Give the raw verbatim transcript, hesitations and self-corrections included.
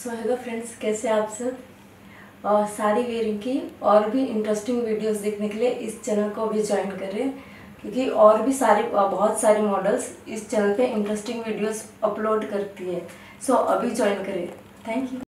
So hello friends, कैसे आप सब। और साड़ी वेयरिंग की और भी इंटरेस्टिंग वीडियोस देखने के लिए इस चैनल को भी ज्वाइन करें, क्योंकि और भी सारे बहुत सारे मॉडल्स इस चैनल पे इंटरेस्टिंग वीडियोस अपलोड करती है। सो अभी ज्वाइन करें। Thank you.